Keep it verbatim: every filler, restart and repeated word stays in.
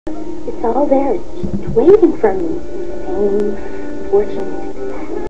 It's all there. It's just waiting for me. Fame, fortune,